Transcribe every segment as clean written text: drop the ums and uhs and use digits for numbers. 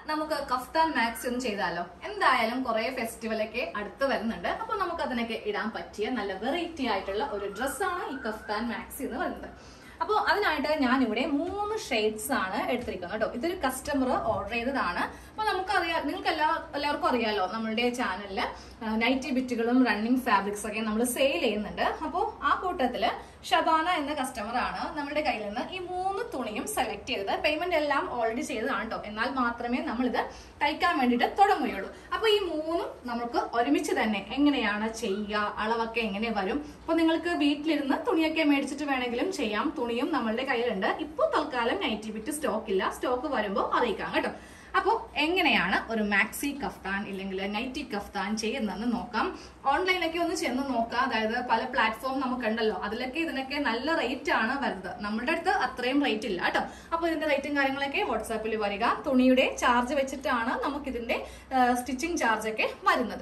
നമുക്ക് kaftan maxi ഒന്ന് ചെയ്താലോ? എന്തായാലും കുറെ ഫെസ്റ്റിവൽ ഒക്കെ അടുത്ത് വരുന്നുണ്ട്. അപ്പൊ നമുക്ക് അതിനൊക്കെ ഇടാൻ പറ്റിയ നല്ല വെറൈറ്റി ആയിട്ടുള്ള ഒരു ഡ്രസ്സാണ് ഈ കഫ്താൻ മാക്സി എന്ന് പറയുന്നത്. അപ്പോൾ അതിനായിട്ട് ഞാൻ ഇവിടെ 3 ഷെയ്ഡ്സ് ആണ് എടുത്തിരിക്കുന്നത് കേട്ടോ. ഇതൊരു കസ്റ്റമർ ഓർഡർ ചെയ്തതാണ്. അപ്പൊ നമുക്കറിയാം, നിങ്ങൾക്ക് എല്ലാവർക്കും അറിയാലോ, നമ്മളുടെ ചാനലില് നൈറ്റി ബിറ്റുകളും റണ്ണിങ് ഫാബ്രിക്സ് ഒക്കെ നമ്മൾ സെയിൽ ചെയ്യുന്നുണ്ട്. അപ്പോൾ ആ കൂട്ടത്തില് ഷബാന എന്ന കസ്റ്റമർ ആണ് നമ്മുടെ കയ്യിൽ നിന്ന് ഈ 3 തുണിയും സെലക്ട് ചെയ്തത്. പേയ്മെന്റ് എല്ലാം ഓൾറെഡി ചെയ്തതാണ് കേട്ടോ. എന്നാൽ മാത്രമേ നമ്മൾ ഇത് തയ്ക്കാൻ വേണ്ടിയിട്ട് തുടങ്ങുകയുള്ളൂ. അപ്പൊ ഈ 3 നമുക്ക് ഒരുമിച്ച് തന്നെ എങ്ങനെയാണ് ചെയ്യുക, അളവൊക്കെ എങ്ങനെ വരും, അപ്പൊ നിങ്ങൾക്ക് വീട്ടിലിരുന്ന് തുണിയൊക്കെ മേടിച്ചിട്ട് വേണമെങ്കിലും ചെയ്യാം. തുണിയും നമ്മളുടെ കയ്യിലുണ്ട്. ഇപ്പോൾ തൽക്കാലം നൈറ്റി ബിറ്റ് സ്റ്റോക്ക് ഇല്ല. സ്റ്റോക്ക് വരുമ്പോൾ അറിയിക്കാം കേട്ടോ. അപ്പോൾ എങ്ങനെയാണ് ഒരു മാക്സി കഫ്താൻ ഇല്ലെങ്കിൽ നൈറ്റി കഫ്താൻ ചെയ്യുന്നതെന്ന് നോക്കാം. ഓൺലൈനിലൊക്കെ ഒന്ന് ചെന്ന് നോക്കാം. അതായത് പല പ്ലാറ്റ്ഫോം നമുക്കുണ്ടല്ലോ, അതിലൊക്കെ ഇതിനൊക്കെ നല്ല റേറ്റ് ആണ് വരുന്നത്. നമ്മുടെ അടുത്ത് അത്രയും റേറ്റ് ഇല്ല കേട്ടോ. അപ്പോൾ ഇതിന്റെ റേറ്റും കാര്യങ്ങളൊക്കെ വാട്സാപ്പിൽ വരിക. തുണിയുടെ ചാർജ് വെച്ചിട്ടാണ് നമുക്കിതിന്റെ സ്റ്റിച്ചിങ് ചാർജ് ഒക്കെ വരുന്നത്.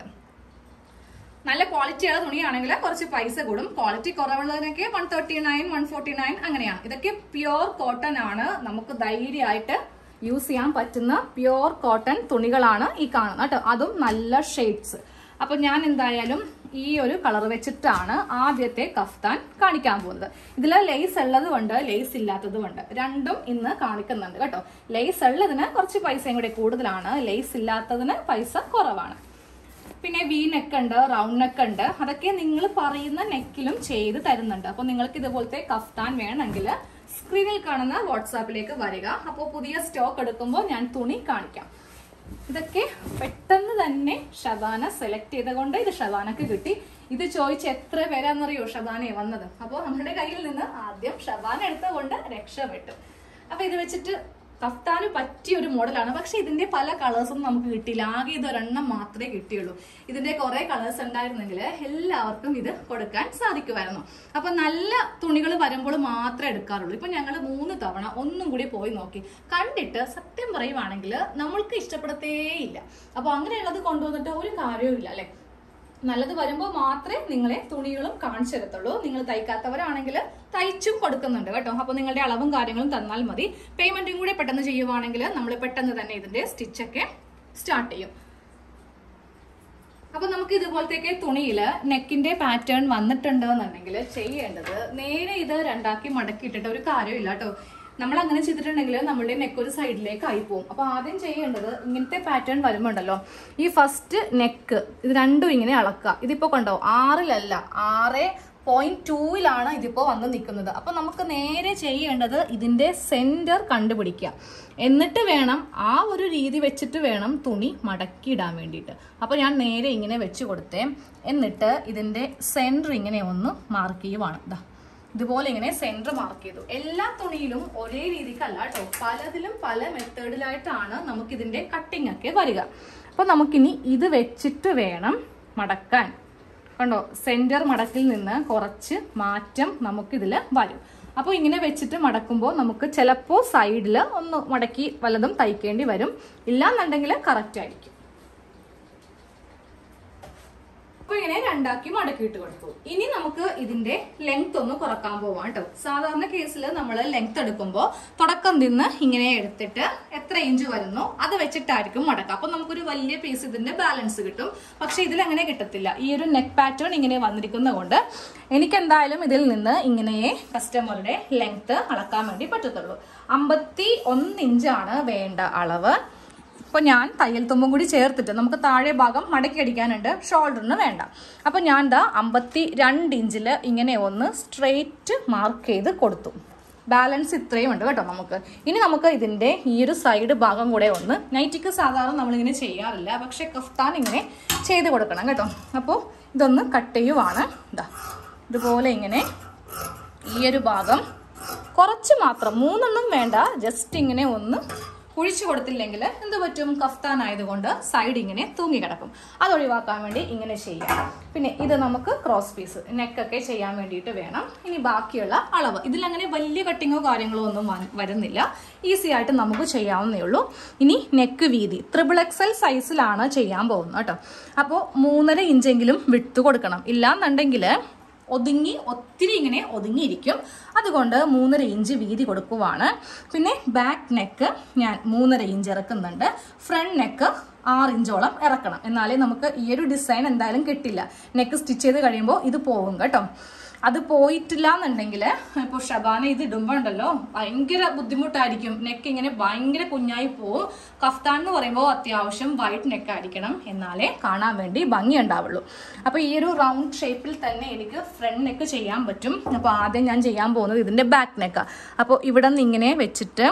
നല്ല ക്വാളിറ്റിയുള്ള തുണിയാണെങ്കിൽ കുറച്ച് പൈസ കൂടും. ക്വാളിറ്റി കുറവുള്ളതിനൊക്കെ 139, 149 അങ്ങനെയാണ്. ഇതൊക്കെ പ്യുവർ കോട്ടൺ ആണ്. നമുക്ക് ധൈര്യമായിട്ട് യൂസ് ചെയ്യാൻ പറ്റുന്ന പ്യുവർ കോട്ടൺ തുണികളാണ് ഈ കാണുന്നത് കേട്ടോ. അതും നല്ല ഷെയ്ഡ്സ്. അപ്പൊ ഞാൻ എന്തായാലും ഈ ഒരു കളർ വെച്ചിട്ടാണ് ആദ്യത്തെ കഫ്താൻ കാണിക്കാൻ പോകുന്നത്. ഇതില് ലേസ് ഉള്ളതുകൊണ്ട് ലേസ് ഇല്ലാത്തതുകൊണ്ട് രണ്ടും ഇന്ന് കാണിക്കുന്നുണ്ട് കേട്ടോ. ലേസ് ഉള്ളതിന് കുറച്ച് പൈസയും കൂടെ കൂടുതലാണ്, ലേസ് ഇല്ലാത്തതിന് പൈസ കുറവാണ്. പിന്നെ വി നെക്ക് ഉണ്ട്, റൗണ്ട് നെക്ക് ഉണ്ട്. അതൊക്കെ നിങ്ങൾ പറയുന്ന നെക്കിലും ചെയ്ത് തരുന്നുണ്ട്. അപ്പൊ നിങ്ങൾക്ക് ഇതുപോലത്തെ കഫ്താൻ വേണമെങ്കിൽ സ്ക്രീനിൽ കാണുന്ന വാട്സാപ്പിലേക്ക് വരിക. അപ്പോൾ പുതിയ സ്റ്റോക്ക് എടുക്കുമ്പോൾ ഞാൻ തുണി കാണിക്കാം. ഇതൊക്കെ പെട്ടെന്ന് തന്നെ ഷബാന സെലക്ട് ചെയ്തുകൊണ്ട് ഇത് ഷബാനക്ക് കിട്ടി. ഇത് ചോദിച്ച് എത്ര പേരാന്നറിയോ ഷബാനെ വന്നത്. അപ്പോൾ നമ്മുടെ കയ്യിൽ നിന്ന് ആദ്യം ഷബാന എടുത്തുകൊണ്ട് രക്ഷപ്പെട്ടു. അപ്പൊ ഇത് വെച്ചിട്ട് കഫ്താന് പറ്റിയ ഒരു മോഡലാണ്. പക്ഷെ ഇതിന്റെ പല കളേഴ്സും നമുക്ക് കിട്ടിയില്ല. ആകെ ഇതൊരെണ്ണം മാത്രമേ കിട്ടിയുള്ളൂ. ഇതിന്റെ കുറെ കളേഴ്സ് ഉണ്ടായിരുന്നെങ്കിൽ എല്ലാവർക്കും ഇത് കൊടുക്കാൻ സാധിക്കുമായിരുന്നു. അപ്പൊ നല്ല തുണികൾ വരുമ്പോൾ മാത്രമേ എടുക്കാറുള്ളൂ. ഇപ്പൊ ഞങ്ങൾ 3 തവണ ഒന്നും കൂടി പോയി നോക്കി. കണ്ടിട്ട് സത്യം പറയുവാണെങ്കിൽ നമ്മൾക്ക് ഇഷ്ടപ്പെടത്തേയില്ല. അപ്പൊ അങ്ങനെയുള്ളത് കൊണ്ടുവന്നിട്ട് ഒരു കാര്യവും ഇല്ല അല്ലെ. നല്ലത് വരുമ്പോൾ മാത്രമേ നിങ്ങളെ തുണികളും കാണിച്ചു തരത്തുള്ളൂ. നിങ്ങൾ തയ്ക്കാത്തവരാണെങ്കിൽ തയ്ച്ചും കൊടുക്കുന്നുണ്ട് കേട്ടോ. അപ്പൊ നിങ്ങളുടെ അളവും കാര്യങ്ങളും തന്നാൽ മതി. പേയ്മെന്റും കൂടെ പെട്ടെന്ന് ചെയ്യുവാണെങ്കിൽ നമ്മൾ പെട്ടെന്ന് തന്നെ ഇതിന്റെ സ്റ്റിച്ചൊക്കെ സ്റ്റാർട്ട് ചെയ്യും. അപ്പൊ നമുക്ക് ഇതുപോലത്തേക്ക് തുണിയില് നെക്കിന്റെ പാറ്റേൺ വന്നിട്ടുണ്ട് എന്നുണ്ടെങ്കിൽ ചെയ്യേണ്ടത് നേരെ ഇത് രണ്ടാക്കി മടക്കിയിട്ടിട്ട് ഒരു കാര്യമില്ല കേട്ടോ. നമ്മൾ അങ്ങനെ ചെയ്തിട്ടുണ്ടെങ്കിൽ നമ്മളുടെ നെക്ക് ഒരു സൈഡിലേക്ക് ആയി പോകും. അപ്പൊ ആദ്യം ചെയ്യേണ്ടത് ഇങ്ങനത്തെ പാറ്റേൺ വരുമ്പോണ്ടല്ലോ, ഈ ഫസ്റ്റ് നെക്ക് ഇത് രണ്ടും ഇങ്ങനെ അളക്കുക. ഇതിപ്പോ കണ്ടോ 6-ലല്ല 6.2-ലാണ് ഇതിപ്പോ വന്ന് നിൽക്കുന്നത്. അപ്പൊ നമുക്ക് നേരെ ചെയ്യേണ്ടത് ഇതിന്റെ സെന്റർ കണ്ടുപിടിക്കുക. എന്നിട്ട് വേണം ആ ഒരു രീതി വെച്ചിട്ട് വേണം തുണി മടക്കിയിടാൻ വേണ്ടിയിട്ട്. അപ്പൊ ഞാൻ നേരെ ഇങ്ങനെ വെച്ച് കൊടുത്തേ. എന്നിട്ട് ഇതിന്റെ സെന്റർ ഇങ്ങനെ ഒന്ന് മാർക്ക് ചെയ്യുവാണ്. ഇതാ ഇതുപോലെ ഇങ്ങനെ സെന്റർ മാർക്ക് ചെയ്തു. എല്ലാ തുണിയിലും ഒരേ രീതിക്കല്ല കേട്ടോ. പലതിലും പല മെത്തേഡിലായിട്ടാണ് നമുക്ക് ഇതിന്റെ കട്ടിങ് ഒക്കെ വരിക. അപ്പൊ നമുക്കിനി ഇത് വെച്ചിട്ട് വേണം മടക്കാൻ. കണ്ടോ, സെന്റർ മടക്കിൽ നിന്ന് കുറച്ച് മാറ്റം നമുക്കിതില് വരും. അപ്പോൾ ഇങ്ങനെ വെച്ചിട്ട് മടക്കുമ്പോൾ നമുക്ക് ചിലപ്പോൾ സൈഡിൽ ഒന്ന് മടക്കി വല്ലതും തയ്ക്കേണ്ടി വരും. ഇല്ലാന്നുണ്ടെങ്കിൽ കറക്റ്റ് ആയിരിക്കും. അപ്പൊ ഇങ്ങനെ രണ്ടാക്കി മടക്കിയിട്ട് കൊടുത്തു. ഇനി നമുക്ക് ഇതിന്റെ ലെങ്ത് ഒന്ന് കുറക്കാൻ പോവാം കേട്ടോ. സാധാരണ കേസിൽ നമ്മൾ ലെങ്ത് എടുക്കുമ്പോൾ തുടക്കം നിന്ന് ഇങ്ങനെ എടുത്തിട്ട് എത്ര ഇഞ്ച് വരുന്നു അത് വെച്ചിട്ടായിരിക്കും മടക്കുക. അപ്പൊ നമുക്കൊരു വലിയ പീസ് ഇതിന്റെ ബാലൻസ് കിട്ടും. പക്ഷെ ഇതിൽ അങ്ങനെ കിട്ടത്തില്ല. ഈ ഒരു നെക്ക് പാറ്റേൺ ഇങ്ങനെ വന്നിരിക്കുന്നത് കൊണ്ട് എനിക്ക് എന്തായാലും ഇതിൽ നിന്ന് ഇങ്ങനെ കസ്റ്റമറുടെ ലെങ്ത് അളക്കാൻ വേണ്ടി പറ്റത്തുള്ളൂ. 51 ഇഞ്ചാണ് വേണ്ട അളവ്. അപ്പോൾ ഞാൻ തയ്യൽ തുമ്പും കൂടി ചേർത്തിട്ട് നമുക്ക് താഴെ ഭാഗം മടക്കി അടിക്കാനുണ്ട്, ഷോൾഡറിന് വേണ്ട. അപ്പോൾ ഞാൻ 52 ഇഞ്ചിൽ ഇങ്ങനെ ഒന്ന് സ്ട്രെയിറ്റ് മാർക്ക് ചെയ്ത് കൊടുത്തു. ബാലൻസ് ഇത്രയും ഉണ്ട് കേട്ടോ നമുക്ക്. ഇനി നമുക്ക് ഇതിൻ്റെ ഈ ഒരു സൈഡ് ഭാഗം കൂടെ ഒന്ന്, നൈറ്റിക്ക് സാധാരണ നമ്മളിങ്ങനെ ചെയ്യാറില്ല, പക്ഷെ കഫ്താൻ ഇങ്ങനെ ചെയ്ത് കൊടുക്കണം കേട്ടോ. അപ്പോൾ ഇതൊന്ന് കട്ട് ചെയ്യുവാണ്. ഇതുപോലെ ഇങ്ങനെ ഈ ഒരു ഭാഗം കുറച്ച് മാത്രം, 3 വേണ്ട, ജസ്റ്റ് ഇങ്ങനെ ഒന്ന് കുഴിച്ചു കൊടുത്തില്ലെങ്കിൽ എന്ത് പറ്റും, കഫ്താൻ ആയതുകൊണ്ട് സൈഡ് ഇങ്ങനെ തൂങ്ങി കിടക്കും. അത് ഒഴിവാക്കാൻ വേണ്ടി ഇങ്ങനെ ചെയ്യാം. പിന്നെ ഇത് നമുക്ക് ക്രോസ് പീസ് നെക്കൊക്കെ ചെയ്യാൻ വേണ്ടിയിട്ട് വേണം. ഇനി ബാക്കിയുള്ള അളവ് ഇതിലങ്ങനെ വലിയ കട്ടിങ്ങോ കാര്യങ്ങളോ ഒന്നും വരുന്നില്ല. ഈസി ആയിട്ട് നമുക്ക് ചെയ്യാവുന്നേ ഉള്ളൂ. ഇനി നെക്ക് വീതി XXL സൈസിലാണ് ചെയ്യാൻ പോകുന്നത് കേട്ടോ. അപ്പോൾ 3.5 ഇഞ്ചെങ്കിലും വിട്ട് കൊടുക്കണം. ഇല്ലാന്നുണ്ടെങ്കിൽ ഒത്തിരി ഇങ്ങനെ ഒതുങ്ങിയിരിക്കും. അതുകൊണ്ട് 3.5 ഇഞ്ച് വീതി കൊടുക്കുവാണ്. പിന്നെ ബാക്ക് നെക്ക് ഞാൻ 3.5 ഇഞ്ച് ഇറക്കുന്നുണ്ട്. ഫ്രണ്ട് നെക്ക് 6 ഇഞ്ചോളം ഇറക്കണം. എന്നാലേ നമുക്ക് ഈ ഒരു ഡിസൈൻ എന്തായാലും കിട്ടില്ല. നെക്ക് സ്റ്റിച്ച് ചെയ്ത് കഴിയുമ്പോൾ ഇത് പോകും കേട്ടോ. അത് പോയിട്ടില്ല എന്നുണ്ടെങ്കിൽ ഇപ്പോൾ ഷബാന ഇത് ഇടുമ്പോൾ ഉണ്ടല്ലോ ഭയങ്കര ബുദ്ധിമുട്ടായിരിക്കും. നെക്ക് ഇങ്ങനെ ഭയങ്കര കുഞ്ഞായി പോവും. കഫ്താൻ എന്ന് പറയുമ്പോൾ അത്യാവശ്യം വൈഡ് നെക്ക് ആയിരിക്കണം, എന്നാലേ കാണാൻ വേണ്ടി ഭംഗി ഉണ്ടാവുള്ളൂ. അപ്പോൾ ഈ ഒരു റൗണ്ട് ഷേപ്പിൽ തന്നെ എനിക്ക് ഫ്രണ്ട് നെക്ക് ചെയ്യാൻ പറ്റും. അപ്പോൾ ആദ്യം ഞാൻ ചെയ്യാൻ പോകുന്നത് ഇതിൻ്റെ ബാക്ക് നെക്കാണ്. അപ്പോൾ ഇവിടെ നിന്ന് ഇങ്ങനെ വെച്ചിട്ട്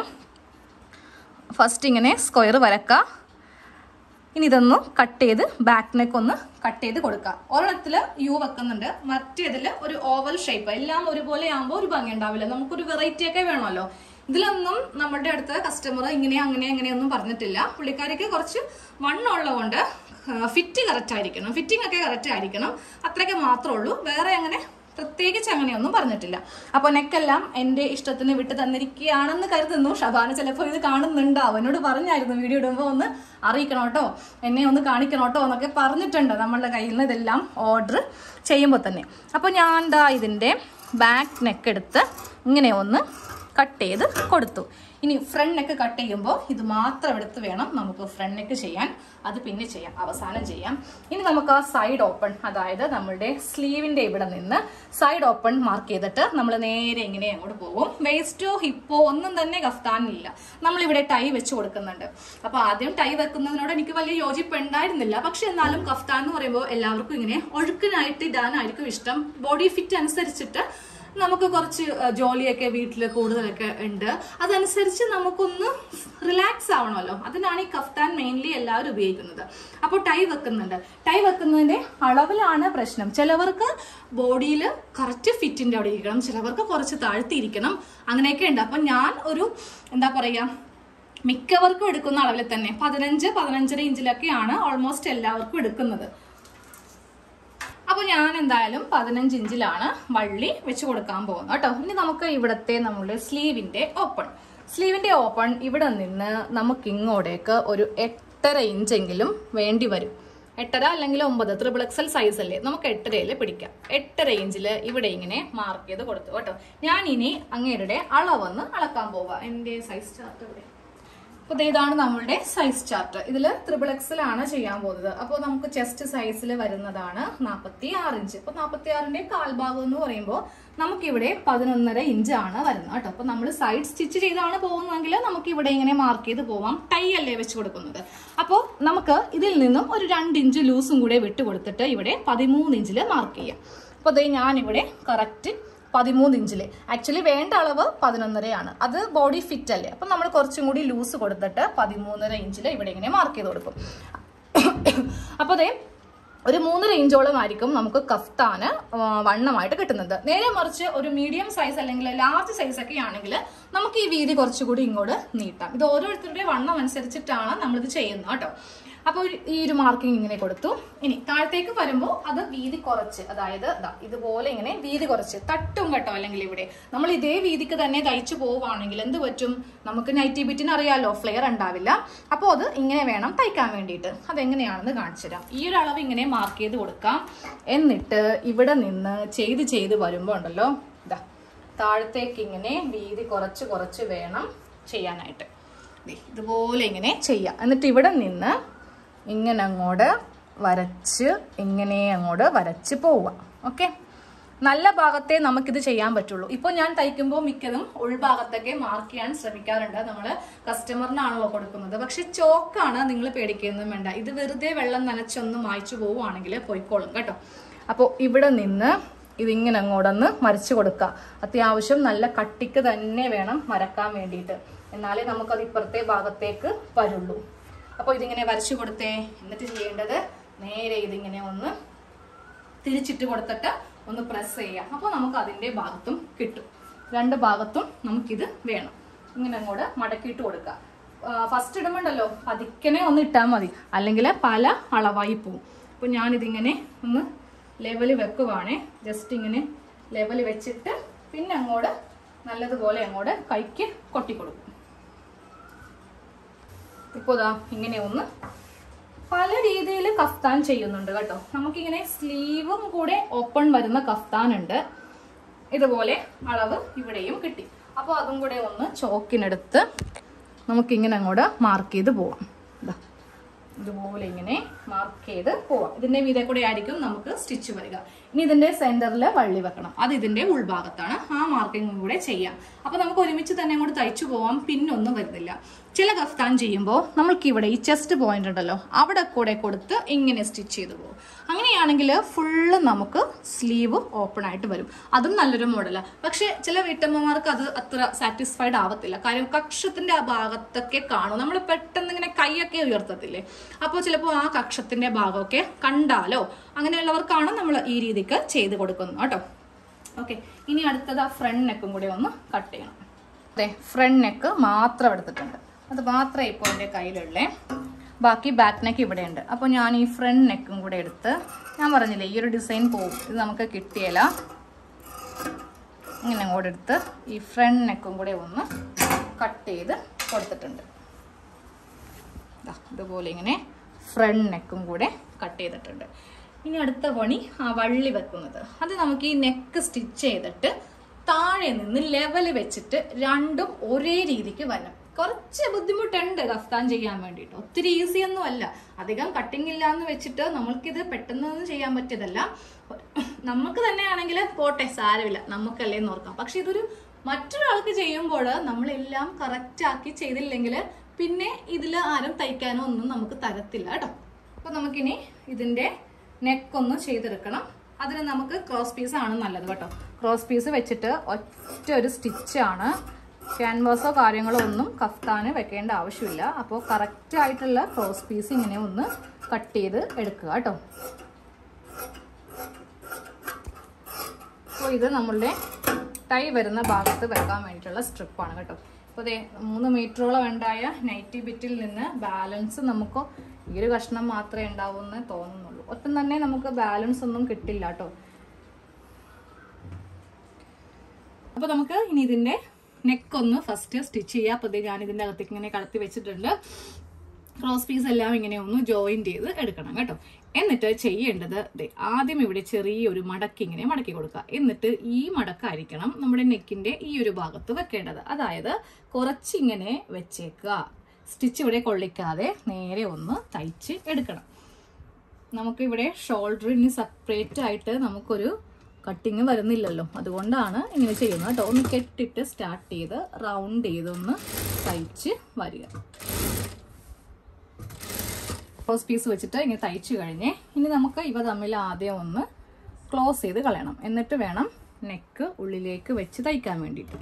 ഫസ്റ്റ് ഇങ്ങനെ സ്ക്വയർ വരക്കുക. ഇനി ഇതൊന്ന് കട്ട് ചെയ്ത് ബാക്ക് നെക്ക് ഒന്ന് കട്ട് ചെയ്ത് കൊടുക്കുക. ഒരെണ്ണത്തിൽ യു വെക്കുന്നുണ്ട്, മറ്റേതിൽ ഒരു ഓവൽ ഷേപ്പ്. എല്ലാം ഒരുപോലെ ആകുമ്പോൾ ഒരു ഭംഗി ഉണ്ടാവില്ല. നമുക്കൊരു വെറൈറ്റി ഒക്കെ വേണമല്ലോ. ഇതിലൊന്നും നമ്മുടെ അടുത്ത് കസ്റ്റമർ ഇങ്ങനെ അങ്ങനെ അങ്ങനെയൊന്നും പറഞ്ഞിട്ടില്ല. പുള്ളിക്കാരിക്ക് കുറച്ച് വണ്ണമുള്ളതുകൊണ്ട് ഫിറ്റ് കറക്റ്റ് ആയിരിക്കണം, ഫിറ്റിംഗ് ഒക്കെ കറക്റ്റ് ആയിരിക്കണം, അത്രയൊക്കെ മാത്രമേ ഉള്ളൂ. വേറെ അങ്ങനെ പ്രത്യേകിച്ച് അങ്ങനെയൊന്നും പറഞ്ഞിട്ടില്ല. അപ്പോൾ നെക്കെല്ലാം എൻ്റെ ഇഷ്ടത്തിന് വിട്ട് തന്നിരിക്കുകയാണെന്ന് കരുതുന്നു. ഷബാന ചിലപ്പോൾ ഇത് കാണുന്നുണ്ടാവും. എന്നോട് പറഞ്ഞായിരുന്നു വീഡിയോ ഇടുമ്പോൾ ഒന്ന് അറിയിക്കണം കേട്ടോ, എന്നെ ഒന്ന് കാണിക്കണം കേട്ടോ എന്നൊക്കെ പറഞ്ഞിട്ടുണ്ട് നമ്മളുടെ കയ്യിൽ നിന്ന് ഇതെല്ലാം ഓർഡർ ചെയ്യുമ്പോൾ തന്നെ. അപ്പോൾ ഞാൻ ദാ ഇതിൻ്റെ ബാക്ക് നെക്ക് എടുത്ത് ഇങ്ങനെ ഒന്ന് കട്ട് ചെയ്ത് കൊടുത്തു. ഇനി ഫ്രണ്ട് നെക്ക് കട്ട് ചെയ്യുമ്പോൾ ഇത് മാത്രം എടുത്ത് വേണം നമുക്ക് ഫ്രണ്ട് നെക്ക് ചെയ്യാൻ. അത് പിന്നെ ചെയ്യാം, അവസാനം ചെയ്യാം. ഇനി നമുക്ക് ആ സൈഡ് ഓപ്പൺ, അതായത് നമ്മളുടെ സ്ലീവിൻ്റെ ഇവിടെ നിന്ന് സൈഡ് ഓപ്പൺ മാർക്ക് ചെയ്തിട്ട് നമ്മൾ നേരെ ഇങ്ങനെ അങ്ങോട്ട് പോകും. വേസ്റ്റോ ഹിപ്പോ ഒന്നും തന്നെ കഫ്താനില്ല. നമ്മളിവിടെ ടൈ വെച്ച് കൊടുക്കുന്നുണ്ട്. അപ്പോൾ ആദ്യം ടൈ വെക്കുന്നതിനോട് എനിക്ക് വലിയ യോജിപ്പ് ഉണ്ടായിരുന്നില്ല. പക്ഷെ എന്നാലും കഫ്താൻ എന്ന് പറയുമ്പോൾ എല്ലാവർക്കും ഇങ്ങനെ ഒഴുക്കിനായിട്ട് ഇടാനായിരിക്കും ഇഷ്ടം. ബോഡി ഫിറ്റ് അനുസരിച്ചിട്ട് നമുക്ക് കുറച്ച് ജോലിയൊക്കെ വീട്ടിൽ കൂടുതലൊക്കെ ഉണ്ട്. അതനുസരിച്ച് നമുക്കൊന്ന് റിലാക്സ് ആവണമല്ലോ. അതിനാണ് ഈ കഫ്താൻ മെയിൻലി എല്ലാവരും ഉപയോഗിക്കുന്നത്. അപ്പോൾ ടൈ വെക്കുന്നുണ്ട്. ടൈ വെക്കുന്നതിന്റെ അളവിലാണ് പ്രശ്നം. ചിലവർക്ക് ബോഡിയിൽ കറക്റ്റ് ഫിറ്റിന്റെ അവിടെ ഇരിക്കണം, ചിലവർക്ക് കുറച്ച് താഴ്ത്തിയിരിക്കണം, അങ്ങനെയൊക്കെ ഉണ്ട്. അപ്പം ഞാൻ ഒരു എന്താ പറയുക, മിക്കവർക്കും എടുക്കുന്ന അളവിൽ തന്നെ 15-15.5 ഇഞ്ചിലൊക്കെയാണ് ഓൾമോസ്റ്റ് എല്ലാവർക്കും എടുക്കുന്നത്. അപ്പോൾ ഞാൻ എന്തായാലും 15 ഇഞ്ചിലാണ് വള്ളി വെച്ച് കൊടുക്കാൻ പോകുന്നത് കേട്ടോ. ഇനി നമുക്ക് ഇവിടത്തെ നമ്മുടെ സ്ലീവിന്റെ ഓപ്പൺ ഇവിടെ നിന്ന് നമുക്ക് ഇങ്ങോട്ടേക്ക് ഒരു 8.5 ഇഞ്ചെങ്കിലും വേണ്ടി വരും. 8.5 അല്ലെങ്കിൽ 9, XXL സൈസ് അല്ലേ, നമുക്ക് 8.5 പിടിക്കാം. 8.5 ഇഞ്ചിൽ ഇവിടെ ഇങ്ങനെ മാർക്ക് ചെയ്ത് കൊടുത്തു കേട്ടോ. ഞാൻ ഇനി അങ്ങേരുടെ അളവൊന്ന് അളക്കാൻ പോവാം. എൻ്റെ സൈസ് ചാർട്ട് ഇവിടെ. അപ്പോൾ ഇതാണ് നമ്മളുടെ സൈസ് ചാർട്ട്. ഇതിൽ XXL ആണ് ചെയ്യാൻ പോകുന്നത്. അപ്പോൾ നമുക്ക് ചെസ്റ്റ് സൈസിൽ വരുന്നതാണ് 46 ഇഞ്ച്. അപ്പോൾ 46ന്റെ കാൽഭാഗം എന്ന് പറയുമ്പോൾ നമുക്കിവിടെ 11.5 ഇഞ്ചാണ് വരുന്നത് കേട്ടോ. അപ്പോൾ നമ്മൾ സൈഡ് സ്റ്റിച്ച് ചെയ്താണ് പോകുന്നതെങ്കിൽ നമുക്ക് ഇവിടെ ഇങ്ങനെ മാർക്ക് ചെയ്ത് പോവാം. ടൈ അല്ലേ വെച്ച് കൊടുക്കുന്നത്. അപ്പോൾ നമുക്ക് ഇതിൽ നിന്നും ഒരു 2 ഇഞ്ച് ലൂസും കൂടെ വിട്ട് കൊടുത്തിട്ട് ഇവിടെ 13 ഇഞ്ചിൽ മാർക്ക് ചെയ്യാം. അപ്പോൾ അതേ ഞാനിവിടെ കറക്റ്റ് 13 ഇഞ്ചില്. ആക്ച്വലി വേണ്ട അളവ് 11.5 അത് ബോഡി ഫിറ്റ് അല്ലേ. അപ്പം നമ്മൾ കുറച്ചും കൂടി ലൂസ് കൊടുത്തിട്ട് 13.5 ഇഞ്ചിൽ ഇവിടെ ഇങ്ങനെ മാർക്ക് ചെയ്ത് കൊടുക്കും. അപ്പോൾ അതേ ഒരു 3.5 ഇഞ്ചോളം ആയിരിക്കും നമുക്ക് കഫ്താന് വണ്ണമായിട്ട് കിട്ടുന്നത്. നേരെ മറിച്ച് ഒരു മീഡിയം സൈസ് അല്ലെങ്കിൽ ലാർജ് സൈസ് ഒക്കെ ആണെങ്കിൽ നമുക്ക് ഈ വീതി കുറച്ചുകൂടി ഇങ്ങോട്ട് നീട്ടാം. ഇത് ഓരോരുത്തരുടെ വണ്ണം അനുസരിച്ചിട്ടാണ് നമ്മളിത് ചെയ്യുന്നത് കേട്ടോ. അപ്പോൾ ഈ ഒരു മാർക്കിംഗ് ഇങ്ങനെ കൊടുത്തു. ഇനി താഴത്തേക്ക് വരുമ്പോൾ അത് വീതി കുറച്ച്, അതായത് ഇതുപോലെ ഇങ്ങനെ വീതി കുറച്ച് തട്ടും കേട്ടോ. അല്ലെങ്കിൽ ഇവിടെ നമ്മൾ ഇതേ വീതിക്ക് തന്നെ തയ്ച്ചു പോവുകയാണെങ്കിൽ എന്ത് പറ്റും, നമുക്ക് നൈറ്റി ബിറ്റിന് അറിയാലോ, ഫ്ലെയർ ഉണ്ടാവില്ല. അപ്പോൾ അത് ഇങ്ങനെ വേണം തയ്ക്കാൻ വേണ്ടിയിട്ട്. അതെങ്ങനെയാണെന്ന് കാണിച്ചു തരാം. ഈ ഒരു അളവ് ഇങ്ങനെ മാർക്ക് ചെയ്ത് കൊടുക്കാം. എന്നിട്ട് ഇവിടെ നിന്ന് ചെയ്ത് വരുമ്പോൾ ഉണ്ടല്ലോ, താഴത്തേക്ക് ഇങ്ങനെ വീതി കുറച്ച് വേണം ചെയ്യാനായിട്ട്. ഇതുപോലെ ഇങ്ങനെ ചെയ്യാം. എന്നിട്ട് ഇവിടെ നിന്ന് ഇങ്ങനെ അങ്ങോട്ട് വരച്ച് പോവുക. ഓക്കെ, നല്ല ഭാഗത്തെ നമുക്കിത് ചെയ്യാൻ പറ്റുള്ളൂ. ഇപ്പോൾ ഞാൻ തയ്ക്കുമ്പോൾ മിക്കതും ഉൾഭാഗത്തൊക്കെ മാർക്ക് ചെയ്യാൻ ശ്രമിക്കാറുണ്ട്. നമ്മൾ കസ്റ്റമറിനാണല്ലോ കൊടുക്കുന്നത്. പക്ഷെ ചോക്കാണ്, നിങ്ങൾ പേടിക്കൊന്നും വേണ്ട. ഇത് വെറുതെ വെള്ളം നനച്ചൊന്ന് മായ്ച്ചു പോവുകയാണെങ്കിൽ പോയിക്കോളും കേട്ടോ. അപ്പോൾ ഇവിടെ നിന്ന് ഇതിങ്ങനെ അങ്ങോട്ടൊന്ന് മറിച്ച് കൊടുക്കുക. അത്യാവശ്യം നല്ല കട്ടിക്ക് തന്നെ വേണം മരക്കാൻ വേണ്ടിയിട്ട്, എന്നാലേ നമുക്കത് ഇപ്പുറത്തെ ഭാഗത്തേക്ക് വരുള്ളൂ. അപ്പോൾ ഇതിങ്ങനെ വരച്ചു കൊടുത്തേ. എന്നിട്ട് ചെയ്യേണ്ടത് നേരെ ഇതിങ്ങനെ ഒന്ന് തിരിച്ചിട്ട് കൊടുത്തിട്ട് ഒന്ന് പ്രസ് ചെയ്യാം. അപ്പോൾ നമുക്ക് അതിൻ്റെ ഭാഗത്തും കിട്ടും. 2 ഭാഗത്തും നമുക്കിത് വേണം. ഇങ്ങനെ അങ്ങോട്ട് മടക്കിയിട്ട് കൊടുക്കുക. ഫസ്റ്റ് ഇടുമ്പോണ്ടല്ലോ പതിക്കനെ ഒന്ന് ഇട്ടാൽ മതി, അല്ലെങ്കിൽ പല അളവായി പോവും. അപ്പോൾ ഞാനിതിങ്ങനെ ഒന്ന് ലെവല് വെക്കുവാണേ. ജസ്റ്റ് ഇങ്ങനെ ലെവല് വെച്ചിട്ട് പിന്നെ അങ്ങോട്ട് നല്ലതുപോലെ അങ്ങോട്ട് കൈക്ക് കൊട്ടിക്കൊടുക്കും. ഇപ്പോൾ ഇങ്ങനെ ഒന്ന് പല രീതിയിൽ കഫ്താൻ ചെയ്യുന്നുണ്ട് കേട്ടോ. നമുക്കിങ്ങനെ സ്ലീവും കൂടെ ഓപ്പൺ വരുന്ന കഫ്താൻ ഉണ്ട്. ഇതുപോലെ അളവ് ഇവിടെയും കിട്ടി. അപ്പോൾ അതും കൂടെ ഒന്ന് ചോക്കിനെടുത്ത് നമുക്കിങ്ങനെ അങ്ങോട്ട് മാർക്ക് ചെയ്ത് പോവാം. ഇതുപോലെ ഇങ്ങനെ മാർക്ക് ചെയ്ത് പോവാം. ഇതിന്റെ മീതെ കൂടെ ആയിരിക്കും നമുക്ക് സ്റ്റിച്ച് വരിക. ഇനി ഇതിന്റെ സെന്ററിൽ വള്ളി വെക്കണം. അത് ഇതിന്റെ ഉൾഭാഗത്താണ്. ആ മാർക്കിങ്ങും കൂടെ ചെയ്യാം. അപ്പൊ നമുക്ക് ഒരുമിച്ച് തന്നെ അങ്ങോട്ട് തയ്ച്ചു പോവാം. പിന്നൊന്നും വരുന്നില്ല. ചില കഫ്താൻ ചെയ്യുമ്പോൾ നമ്മൾക്ക് ഇവിടെ ഈ ചെസ്റ്റ് പോയിന്റ് ഉണ്ടല്ലോ, അവിടെ കൂടെ കൊടുത്ത് ഇങ്ങനെ സ്റ്റിച്ച് ചെയ്ത് പോകും. അങ്ങനെയാണെങ്കിൽ ഫുള്ള് നമുക്ക് സ്ലീവ് ഓപ്പൺ ആയിട്ട് വരും. അതും നല്ലൊരു മോഡലാണ്. പക്ഷെ ചില വീട്ടമ്മമാർക്ക് അത് അത്ര സാറ്റിസ്ഫൈഡ് ആവത്തില്ല. കാര്യം കക്ഷത്തിന്റെ ആ ഭാഗത്തൊക്കെ കാണും. നമ്മൾ പെട്ടെന്ന് ഇങ്ങനെ കൈയൊക്കെ ഉയർത്തത്തില്ലേ, അപ്പോൾ ചിലപ്പോൾ ആ കക്ഷത്തിന്റെ ഭാഗമൊക്കെ കണ്ടാലോ, അങ്ങനെയുള്ളവർക്കാണ് നമ്മൾ ഈ രീതിക്ക് ചെയ്ത് കൊടുക്കുന്നത് കേട്ടോ. ഓക്കെ, ഇനി അടുത്തത് ആ ഫ്രണ്ട് നെക്കും കൂടി ഒന്ന് കട്ട് ചെയ്യണം. അതെ, ഫ്രണ്ട് നെക്ക് മാത്രം എടുത്തിട്ടുണ്ട്. അത് മാത്രമേ ഇപ്പോൾ എൻ്റെ കയ്യിലുള്ളേ. ബാക്കി ബാക്ക് നെക്ക് ഇവിടെ ഉണ്ട്. അപ്പോൾ ഞാൻ ഈ ഫ്രണ്ട് നെക്കും കൂടെ എടുത്ത്, ഞാൻ പറഞ്ഞില്ലേ ഈ ഒരു ഡിസൈൻ പോകും, ഇത് നമുക്ക് കിട്ടിയല്ല, ഇങ്ങനെ അങ്ങോട്ട് എടുത്ത് ഈ ഫ്രണ്ട് നെക്കും കൂടെ ഒന്ന് കട്ട് ചെയ്ത് കൊടുത്തിട്ടുണ്ട്. ഇതുപോലെ ഇങ്ങനെ ഫ്രണ്ട് നെക്കും കൂടെ കട്ട് ചെയ്തിട്ടുണ്ട്. ഇനി അടുത്ത പണി ആ വള്ളി വെക്കുന്നത്. അത് നമുക്ക് ഈ നെക്ക് സ്റ്റിച്ച് ചെയ്തിട്ട് താഴെ നിന്ന് ലെവൽ വെച്ചിട്ട് രണ്ടും ഒരേ രീതിക്ക് വരണം. കുറച്ച് ബുദ്ധിമുട്ടുണ്ട് കഫ്താൻ ചെയ്യാൻ വേണ്ടിയിട്ട്. ഒത്തിരി ഈസി ഒന്നും അല്ല. അധികം കട്ടിങ് ഇല്ല എന്ന് വെച്ചിട്ട് നമ്മൾക്കിത് പെട്ടെന്നൊന്നും ചെയ്യാൻ പറ്റിയതല്ല. നമുക്ക് തന്നെയാണെങ്കിൽ പോട്ടെ, സാരമില്ല, നമുക്കല്ലേ എന്ന് ഓർക്കാം. പക്ഷെ ഇതൊരു മറ്റൊരാൾക്ക് ചെയ്യുമ്പോൾ നമ്മളെല്ലാം കറക്റ്റ് ആക്കി ചെയ്തില്ലെങ്കിൽ പിന്നെ ഇതിൽ ആരും തയ്ക്കാനോ ഒന്നും നമുക്ക് തരത്തില്ല കേട്ടോ. അപ്പൊ നമുക്കിനി ഇതിന്റെ നെക്കൊന്ന് ചെയ്തെടുക്കണം. അതിന് നമുക്ക് ക്രോസ് പീസ് ആണ് നല്ലത് കേട്ടോ. ക്രോസ് പീസ് വെച്ചിട്ട് ഒറ്റ ഒരു സ്റ്റിച്ചാണ്. ക്യാൻവാസോ കാര്യങ്ങളോ ഒന്നും കഫ്താന് വെക്കേണ്ട ആവശ്യമില്ല. അപ്പോൾ കറക്റ്റ് ആയിട്ടുള്ള ക്രോസ് പീസ് ഇങ്ങനെ ഒന്ന് കട്ട് ചെയ്ത് എടുക്കുക കേട്ടോ. അപ്പോൾ ഇത് നമ്മളുടെ ടൈ വരുന്ന ഭാഗത്ത് വെക്കാൻ വേണ്ടിയിട്ടുള്ള സ്ട്രിപ്പാണ് കേട്ടോ. അപ്പോൾ അതെ 3 മീറ്ററോളം ഉണ്ടായ നൈറ്റി ബിറ്റിൽ നിന്ന് ബാലൻസ് നമുക്ക് ഈ ഒരു കഷ്ണം മാത്രമേ ഉണ്ടാവൂന്ന് തോന്നുന്നുള്ളൂ. ഒട്ടും തന്നെ നമുക്ക് ബാലൻസ് ഒന്നും കിട്ടില്ല കേട്ടോ. അപ്പോൾ നമുക്ക് ഇനി ഇതിന്റെ നെക്കൊന്ന് ഫസ്റ്റ് സ്റ്റിച്ച് ചെയ്യാം. അപ്പോൾ ഞാൻ ഇതിന്റെ അകത്തേക്ക് ഇങ്ങനെ കടത്തി വെച്ചിട്ടുണ്ട്. ക്രോസ് പീസ് എല്ലാം ഇങ്ങനെ ഒന്ന് ജോയിന്റ് ചെയ്ത് എടുക്കണം കേട്ടോ. എന്നിട്ട് ചെയ്യേണ്ടത് ആദ്യം ഇവിടെ ചെറിയൊരു മടക്കി ഇങ്ങനെ മടക്കി കൊടുക്കുക. എന്നിട്ട് ഈ മടക്കായിരിക്കണം നമ്മുടെ നെക്കിന്റെ ഈ ഒരു ഭാഗത്ത് വെക്കേണ്ടത്. അതായത് കുറച്ചിങ്ങനെ വെച്ചേക്കുക. സ്റ്റിച്ച് ഇവിടെ കൊള്ളിക്കാതെ നേരെ ഒന്ന് തയ്ച്ച് എടുക്കണം. നമുക്കിവിടെ ഷോൾഡറിന് സെപ്പറേറ്റ് ആയിട്ട് നമുക്കൊരു കട്ടിങ് വരുന്നില്ലല്ലോ, അതുകൊണ്ടാണ് ഇങ്ങനെ ചെയ്യുന്നത് കേട്ടോ. ഒന്ന് കെട്ടിട്ട് സ്റ്റാർട്ട് ചെയ്ത് റൗണ്ട് ചെയ്തൊന്ന് തയ്ച്ച് വരിക. ക്രോസ് പീസ് വെച്ചിട്ട് ഇങ്ങനെ തയ്ച്ചു കഴിഞ്ഞ് ഇനി നമുക്ക് ഇവ തമ്മിൽ ആദ്യം ഒന്ന് ക്ലോസ് ചെയ്ത് കളയണം. എന്നിട്ട് വേണം നെക്ക് ഉള്ളിലേക്ക് വെച്ച് തയ്ക്കാൻ വേണ്ടിയിട്ട്.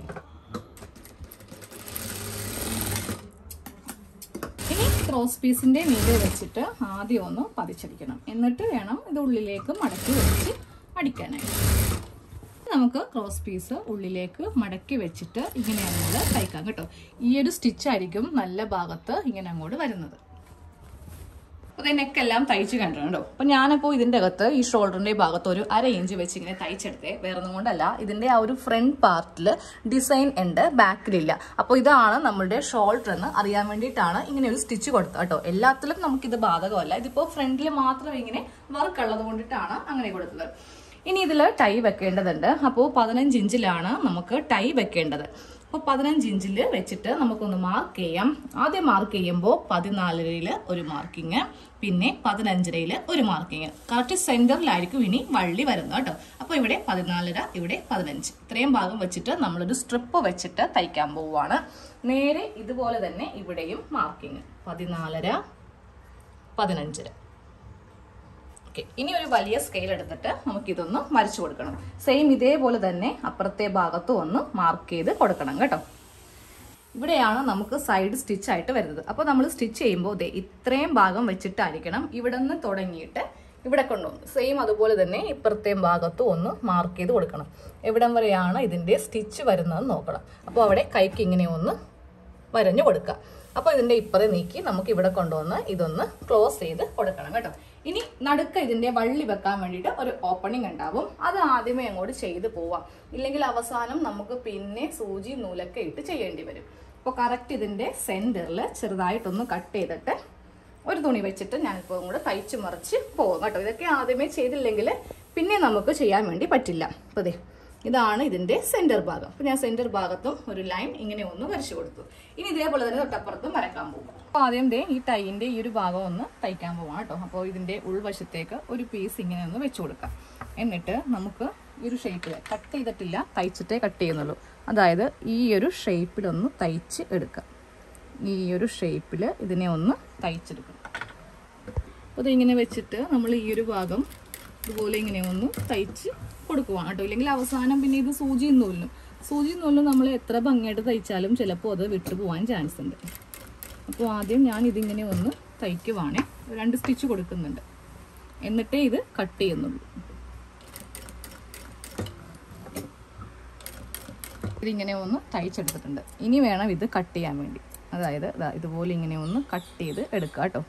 ഇനി ക്രോസ് പീസിന്റെ മീതെ വെച്ചിട്ട് ആദ്യം ഒന്ന് പതിച്ചടിക്കണം. എന്നിട്ട് വേണം ഇത് ഉള്ളിലേക്ക് മടക്കി വെച്ച് അടിക്കാനായിട്ട്. നമുക്ക് ക്രോസ് പീസ് ഉള്ളിലേക്ക് മടക്കി വെച്ചിട്ട് ഇങ്ങനെ അങ്ങോട്ട് തയ്ക്കാം കേട്ടോ. ഈ ഒരു സ്റ്റിച്ചായിരിക്കും നല്ല ഭാഗത്ത് ഇങ്ങനെ അങ്ങോട്ട് വരുന്നത്. അപ്പോൾ നെക്കെല്ലാം തയ്ച്ച് കണ്ടിട്ടുണ്ടോ. അപ്പോൾ ഞാനിപ്പോൾ ഇതിൻ്റെ അകത്ത് ഈ ഷോൾഡറിൻ്റെ ഭാഗത്ത് ഒരു 1/2 ഇഞ്ച് വെച്ച് ഇങ്ങനെ തയ്ച്ചെടുത്തേ. വേറെ ഒന്നും കൊണ്ടല്ല, ഇതിൻ്റെ ആ ഒരു ഫ്രണ്ട് പാർട്ടിൽ ഡിസൈൻ ഉണ്ട്, ബാക്കിലില്ല. അപ്പോൾ ഇതാണ് നമ്മളുടെ ഷോൾഡർ എന്ന് അറിയാൻ വേണ്ടിയിട്ടാണ് ഇങ്ങനെ ഒരു സ്റ്റിച്ച് കൊടുത്തത് കേട്ടോ. എല്ലാത്തിലും നമുക്കിത് ബാധകമല്ല. ഇതിപ്പോൾ ഫ്രണ്ടിൽ മാത്രം ഇങ്ങനെ വർക്ക് ഉള്ളത് കൊണ്ടിട്ടാണ് അങ്ങനെ കൊടുത്തത്. ഇനി ഇതിൽ ടൈ വെക്കേണ്ടതുണ്ട്. അപ്പോൾ 15 ഇഞ്ചിലാണ് നമുക്ക് ടൈ വെക്കേണ്ടത്. അപ്പോൾ 15 ഇഞ്ചിൽ വെച്ചിട്ട് നമുക്കൊന്ന് മാർക്ക് ചെയ്യാം. ആദ്യം മാർക്ക് ചെയ്യുമ്പോൾ 14 ഒരു മാർക്കിങ്, പിന്നെ 15 ഒരു മാർക്കിങ്. കറക്റ്റ് സെന്ററിലായിരിക്കും ഇനി വള്ളി വരുന്നത് കേട്ടോ. അപ്പോൾ ഇവിടെ 14, ഇവിടെ 15, ഇത്രയും ഭാഗം വെച്ചിട്ട് നമ്മളൊരു സ്ട്രിപ്പ് വെച്ചിട്ട് തയ്ക്കാൻ പോവുകയാണ്. നേരെ ഇതുപോലെ തന്നെ ഇവിടെയും മാർക്കിങ് 14, 15. ഓക്കെ, ഇനി ഒരു വലിയ സ്കെയിൽ എടുത്തിട്ട് നമുക്കിതൊന്ന് വരച്ചു കൊടുക്കണം. സെയിം ഇതേപോലെ തന്നെ അപ്പുറത്തെ ഭാഗത്തും ഒന്ന് മാർക്ക് ചെയ്ത് കൊടുക്കണം കേട്ടോ. ഇവിടെയാണ് നമുക്ക് സൈഡ് സ്റ്റിച്ച് ആയിട്ട് വരുന്നത്. അപ്പോൾ നമ്മൾ സ്റ്റിച്ച് ചെയ്യുമ്പോൾ ഇത്രയും ഭാഗം വെച്ചിട്ടായിരിക്കണം ഇവിടെ നിന്ന് തുടങ്ങിയിട്ട് ഇവിടെ കൊണ്ടുവന്ന് സെയിം അതുപോലെ തന്നെ ഇപ്പുറത്തെയും ഭാഗത്തും ഒന്ന് മാർക്ക് ചെയ്ത് കൊടുക്കണം. എവിടം വരെയാണ് ഇതിൻ്റെ സ്റ്റിച്ച് വരുന്നതെന്ന് നോക്കണം. അപ്പോൾ അവിടെ കൈക്ക് ഇങ്ങനെ ഒന്ന് വരഞ്ഞു കൊടുക്കുക. അപ്പോൾ ഇതിൻ്റെ ഇപ്പുറം നീക്കി നമുക്ക് ഇവിടെ കൊണ്ടുവന്ന് ഇതൊന്ന് ക്ലോസ് ചെയ്ത് കൊടുക്കണം കേട്ടോ. ഇനി നടുക്ക് ഇതിന്റെ വള്ളി വെക്കാൻ വേണ്ടിയിട്ട് ഒരു ഓപ്പണിംഗ് ഉണ്ടാവും. അത് ആദ്യമേ അങ്ങോട്ട് ചെയ്ത് പോവാം. ഇല്ലെങ്കിൽ അവസാനം നമുക്ക് പിന്നെ സൂചി നൂലൊക്കെ ഇട്ട് ചെയ്യേണ്ടി വരും. അപ്പോൾ കറക്റ്റ് ഇതിന്റെ സെന്ററിൽ ചെറുതായിട്ടൊന്ന് കട്ട് ചെയ്തിട്ട് ഒരു തുണി വെച്ചിട്ട് ഞാനിപ്പോൾ കൂടെ തയ്ച്ച് മറിച്ച് പോകും കേട്ടോ. ഇതൊക്കെ ആദ്യമേ ചെയ്തില്ലെങ്കിൽ പിന്നെ നമുക്ക് ചെയ്യാൻ വേണ്ടി പറ്റില്ല. അപ്പോൾ അതെ ഇതാണ് ഇതിൻ്റെ സെൻറ്റർ ഭാഗം. അപ്പോൾ ഞാൻ സെൻറ്റർ ഭാഗത്തും ഒരു ലൈൻ ഇങ്ങനെ ഒന്ന് വരച്ചു കൊടുത്തു. ഇനി ഇതേപോലെ തന്നെ തൊട്ടപ്പുറത്തും വരക്കാൻ പോകും. അപ്പോൾ ആദ്യം ഈ ടൈൻ്റെ ഈ ഒരു ഭാഗം ഒന്ന് തയ്ക്കാൻ പോവാം കേട്ടോ. അപ്പോൾ ഇതിൻ്റെ ഉൾവശത്തേക്ക് ഒരു പീസ് ഇങ്ങനെ ഒന്ന് വെച്ച് കൊടുക്കാം. എന്നിട്ട് നമുക്ക് ഈ ഒരു ഷേപ്പിൽ കട്ട് ചെയ്തിട്ടില്ല, തയ്ച്ചിട്ടേ കട്ട് ചെയ്യുന്നുള്ളൂ. അതായത് ഈ ഒരു ഷേപ്പിലൊന്ന് തയ്ച്ച് എടുക്കാം. ഈ ഒരു ഷേപ്പിൽ ഇതിനെ ഒന്ന് തയ്ച്ചെടുക്കണം. അപ്പോൾ ഇതിങ്ങനെ വെച്ചിട്ട് നമ്മൾ ഈ ഒരു ഭാഗം ഇതുപോലെ ഇങ്ങനെ ഒന്ന് തയ്ച്ച് കൊടുക്കുവാണ് കേട്ടോ. ഇല്ലെങ്കിൽ അവസാനം പിന്നെ ഇത് സൂചിയും നൂലിനും നമ്മൾ എത്ര ഭംഗിയായിട്ട് തയ്ച്ചാലും ചിലപ്പോൾ അത് വിട്ടു പോകാൻ ചാൻസ് ഉണ്ട്. അപ്പോൾ ആദ്യം ഞാൻ ഇതിങ്ങനെ ഒന്ന് തയ്ക്കുവാണേ. 2 സ്റ്റിച്ച് കൊടുക്കുന്നുണ്ട്, എന്നിട്ടേ ഇത് കട്ട് ചെയ്യുന്നുള്ളൂ. ഇതിങ്ങനെ ഒന്ന് തയ്ച്ചെടുത്തിട്ടുണ്ട്. ഇനി വേണം ഇത് കട്ട് ചെയ്യാൻ വേണ്ടി. അതായത് ഇതുപോലെ ഇങ്ങനെ ഒന്ന് കട്ട് ചെയ്ത് എടുക്കുക കേട്ടോ.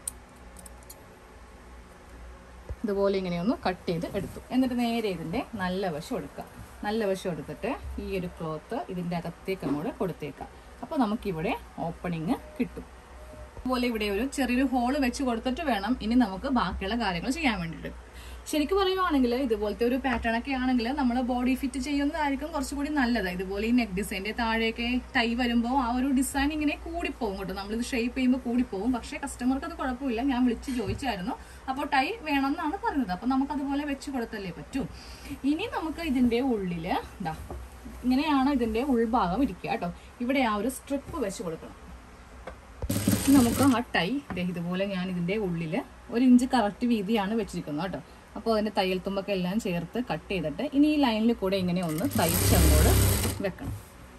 ഇതുപോലെ ഇങ്ങനെ ഒന്ന് കട്ട് ചെയ്ത് എടുത്തു. എന്നിട്ട് നേരെ ഇതിൻ്റെ നല്ല വശം എടുക്കുക. നല്ല വശം എടുത്തിട്ട് ഈ ഒരു ക്ലോത്ത് ഇതിൻ്റെ അകത്തേക്ക് അങ്ങോട്ട് കൊടുത്തേക്കാം. അപ്പോൾ നമുക്കിവിടെ ഓപ്പണിങ് കിട്ടും. അതുപോലെ ഇവിടെ ഒരു ചെറിയൊരു ഹോള് വെച്ച് കൊടുത്തിട്ട് വേണം ഇനി നമുക്ക് ബാക്കിയുള്ള കാര്യങ്ങൾ ചെയ്യാൻ വേണ്ടിയിട്ട്. ശരിക്കും പറയുവാണെങ്കിൽ ഇതുപോലത്തെ ഒരു പാറ്റേൺ ഒക്കെ ആണെങ്കിൽ നമ്മൾ ബോഡി ഫിറ്റ് ചെയ്യുന്നതായിരിക്കും കുറച്ചുകൂടി നല്ലത്. ഇതുപോലെ ഈ നെക്ക് ഡിസൈൻ്റെ താഴെയൊക്കെ ടൈ വരുമ്പോൾ ആ ഒരു ഡിസൈൻ ഇങ്ങനെ കൂടിപ്പോകും കേട്ടോ. നമ്മളിത് ഷേപ്പ് ചെയ്യുമ്പോൾ കൂടിപ്പോകും. പക്ഷേ കസ്റ്റമർക്ക് അത് കുഴപ്പമില്ല. ഞാൻ വിളിച്ച് ചോദിച്ചായിരുന്നു. അപ്പോൾ ടൈ വേണമെന്നാണ് പറഞ്ഞത്. അപ്പോൾ നമുക്കതുപോലെ വെച്ച് കൊടുത്തല്ലേ പറ്റൂ. ഇനി നമുക്ക് ഇതിൻ്റെ ഉള്ളിൽ ഇങ്ങനെയാണ് ഇതിൻ്റെ ഉൾഭാഗം ഇരിക്കുക കേട്ടോ. ഇവിടെ ആ ഒരു സ്ട്രിപ്പ് വെച്ച് കൊടുക്കണം. നമുക്ക് ആ ടൈ ഇതുപോലെ ഞാൻ ഇതിൻ്റെ ഉള്ളിൽ 1 ഇഞ്ച് കറക്റ്റ് വീതിയാണ് വെച്ചിരിക്കുന്നത് കേട്ടോ. അപ്പോൾ അതിൻ്റെ തയ്യൽ തുമ്പൊക്കെ എല്ലാം ചേർത്ത് കട്ട് ചെയ്തിട്ട് ഇനി ഈ ലൈനിൽ കൂടെ ഇങ്ങനെ ഒന്ന് തയ്ച്ചങ്ങോട്ട് വെക്കണം.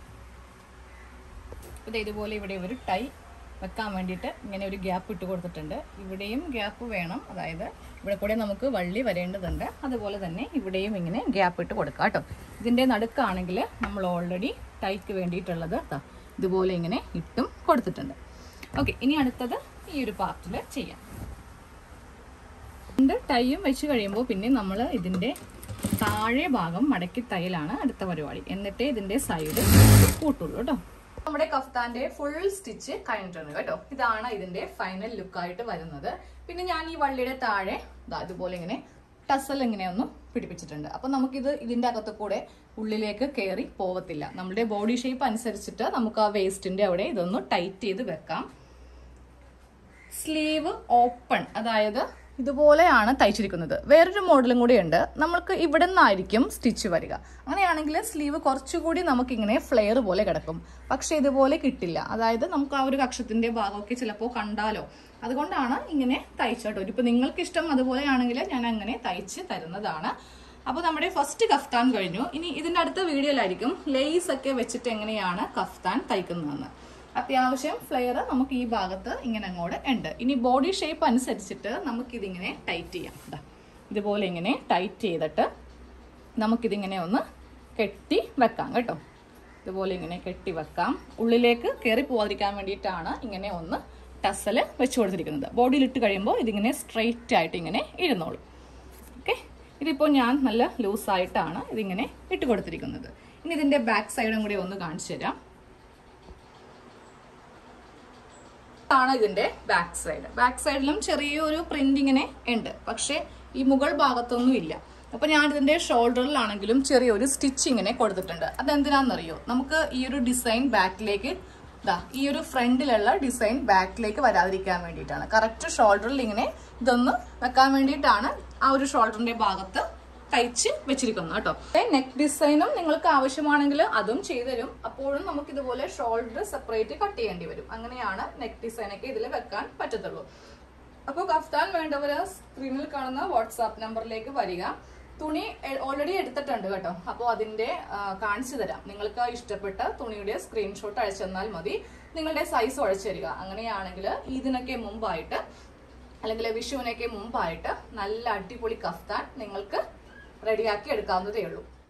അപ്പോൾ ഇതുപോലെ ഇവിടെ ഒരു ടൈ വെക്കാൻ വേണ്ടിയിട്ട് ഇങ്ങനെ ഒരു ഗ്യാപ്പ് ഇട്ട് കൊടുത്തിട്ടുണ്ട്. ഇവിടെയും ഗ്യാപ്പ് വേണം, അതായത് ഇവിടെ കൂടെ നമുക്ക് വള്ളി വരേണ്ടതുണ്ട്. അതുപോലെ തന്നെ ഇവിടെയും ഇങ്ങനെ ഗ്യാപ്പ് ഇട്ട് കൊടുക്കാം കേട്ടോ. ഇതിൻ്റെ നടുക്കാണെങ്കിൽ നമ്മൾ ഓൾറെഡി ടൈക്ക് വേണ്ടിയിട്ടുള്ളത് ഇതുപോലെ ഇങ്ങനെ ഇട്ടും കൊടുത്തിട്ടുണ്ട്. ഓക്കെ, ഇനി അടുത്തത് ഈ ഒരു പാർട്ടിൽ ചെയ്യാം. ടൈയും വെച്ച് കഴിയുമ്പോൾ പിന്നെ നമ്മൾ ഇതിൻ്റെ താഴെ ഭാഗം മടക്കി തയ്യലാണ് അടുത്ത പരിപാടി. എന്നിട്ടേ ഇതിൻ്റെ സൈഡ് കൂട്ടുള്ളൂ കേട്ടോ. നമ്മുടെ കഫ്താന്റെ ഫുൾ സ്റ്റിച്ച് കഴിഞ്ഞിട്ടുണ്ട് കേട്ടോ. ഇതാണ് ഇതിന്റെ ഫൈനൽ ലുക്കായിട്ട് വരുന്നത്. പിന്നെ ഞാൻ ഈ വള്ളിയുടെ താഴെ ഇതുപോലെ ഇങ്ങനെ ടസൽ ഇങ്ങനെ ഒന്ന് പിടിപ്പിച്ചിട്ടുണ്ട്. അപ്പൊ നമുക്കിത് ഇതിന്റെ അകത്ത് കൂടെ ഉള്ളിലേക്ക് കയറി പോവത്തില്ല. നമ്മുടെ ബോഡി ഷേപ്പ് അനുസരിച്ചിട്ട് നമുക്ക് ആ വേസ്റ്റിന്റെ അവിടെ ഇതൊന്ന് ടൈറ്റ് ചെയ്ത് വെക്കാം. സ്ലീവ് ഓപ്പൺ, അതായത് ഇതുപോലെയാണ് തയ്ച്ചിരിക്കുന്നത്. വേറൊരു മോഡലും കൂടി ഉണ്ട്. നമ്മൾക്ക് ഇവിടെ നിന്നായിരിക്കും സ്റ്റിച്ച് വരിക. അങ്ങനെയാണെങ്കിൽ സ്ലീവ് കുറച്ചുകൂടി നമുക്കിങ്ങനെ ഫ്ലെയർ പോലെ കിടക്കും. പക്ഷെ ഇതുപോലെ കിട്ടില്ല. അതായത് നമുക്ക് ആ ഒരു കക്ഷത്തിന്റെ ഭാഗമൊക്കെ ചിലപ്പോൾ കണ്ടാലോ, അതുകൊണ്ടാണ് ഇങ്ങനെ തയ്ച്ചോട്ടോ. ഇപ്പൊ നിങ്ങൾക്ക് ഇഷ്ടം അതുപോലെയാണെങ്കിൽ ഞാൻ അങ്ങനെ തയ്ച്ച് തരുന്നതാണ്. അപ്പോൾ നമ്മുടെ ഫസ്റ്റ് കഫ്താൻ കഴിഞ്ഞു. ഇനി ഇതിന്റെ അടുത്ത വീഡിയോയിലായിരിക്കും ലേസ് ഒക്കെ വെച്ചിട്ട് എങ്ങനെയാണ് കഫ്താൻ തയ്ക്കുന്നതെന്ന്. അത്യാവശ്യം ഫ്ലെയർ നമുക്ക് ഈ ഭാഗത്ത് ഇങ്ങനെ അങ്ങോട്ട് ഉണ്ട്. ഇനി ബോഡി ഷേപ്പ് അനുസരിച്ചിട്ട് നമുക്കിതിങ്ങനെ ടൈറ്റ് ചെയ്യാം. ഇതുപോലെ ഇങ്ങനെ ടൈറ്റ് ചെയ്തിട്ട് നമുക്കിതിങ്ങനെ ഒന്ന് കെട്ടി വെക്കാം കേട്ടോ. ഇതുപോലെ ഇങ്ങനെ കെട്ടി വെക്കാം. ഉള്ളിലേക്ക് കയറി പോകാതിരിക്കാൻ വേണ്ടിയിട്ടാണ് ഇങ്ങനെ ഒന്ന് ടസൽ വെച്ച് കൊടുത്തിരിക്കുന്നത്. ബോഡിയിലിട്ട് കഴിയുമ്പോൾ ഇതിങ്ങനെ സ്ട്രെയിറ്റ് ആയിട്ട് ഇങ്ങനെ ഇരുന്നോളും. ഓക്കെ, ഇതിപ്പോൾ ഞാൻ നല്ല ലൂസായിട്ടാണ് ഇതിങ്ങനെ ഇട്ട് കൊടുത്തിരിക്കുന്നത്. ഇനി ഇതിൻ്റെ ബാക്ക് സൈഡും കൂടി ഒന്ന് കാണിച്ചു തരാം. ാണ് ഇതിന്റെ ബാക്ക് സൈഡ്. ബാക്ക് സൈഡിലും ചെറിയൊരു പ്രിന്റിങ്ങിനെ ഉണ്ട്, പക്ഷെ ഈ മുകൾ ഭാഗത്തൊന്നും ഇല്ല. അപ്പൊ ഞാൻ ഇതിന്റെ ഷോൾഡറിലാണെങ്കിലും ചെറിയൊരു സ്റ്റിച്ചിങ്ങിനെ കൊടുത്തിട്ടുണ്ട്. അതെന്തിനാണെന്നറിയോ, നമുക്ക് ഈ ഒരു ഡിസൈൻ ബാക്കിലേക്ക് ഈ ഒരു ഫ്രണ്ടിലുള്ള ഡിസൈൻ ബാക്കിലേക്ക് വരാതിരിക്കാൻ വേണ്ടിയിട്ടാണ്. കറക്റ്റ് ഷോൾഡറിൽ ഇങ്ങനെ ഇതൊന്ന് വെക്കാൻ വേണ്ടിയിട്ടാണ് ആ ഒരു ഷോൾഡറിന്റെ ഭാഗത്ത് തയ്ച്ച് വെച്ചിരിക്കുന്നത് കേട്ടോ. നെക്ക് ഡിസൈനും നിങ്ങൾക്ക് ആവശ്യമാണെങ്കിൽ അതും ചെയ്തുതരും. അപ്പോഴും നമുക്ക് ഇതുപോലെ ഷോൾഡർ സെപ്പറേറ്റ് കട്ട് ചെയ്യേണ്ടി വരും. അങ്ങനെയാണ് നെക്ക് ഡിസൈനൊക്കെ ഇതിൽ വെക്കാൻ പറ്റത്തുള്ളൂ. അപ്പോൾ കഫ്താൻ വേണ്ടവര് സ്ക്രീനിൽ കാണുന്ന വാട്സാപ്പ് നമ്പറിലേക്ക് വരിക. തുണി ഓൾറെഡി എടുത്തിട്ടുണ്ട് കേട്ടോ. അപ്പോൾ അതിന്റെ കാണിച്ചു തരാം. നിങ്ങൾക്ക് ഇഷ്ടപ്പെട്ട തുണിയുടെ സ്ക്രീൻഷോട്ട് അയച്ചു തന്നാൽ മതി. നിങ്ങളുടെ സൈസ് അയച്ചു തരിക. അങ്ങനെയാണെങ്കിൽ ഇതിനൊക്കെ മുമ്പായിട്ട് അല്ലെങ്കിൽ വിഷുവിനൊക്കെ മുമ്പായിട്ട് നല്ല അടിപൊളി കഫ്താൻ നിങ്ങൾക്ക് റെഡിയാക്കി എടുക്കാവുന്നതേ ഉള്ളൂ.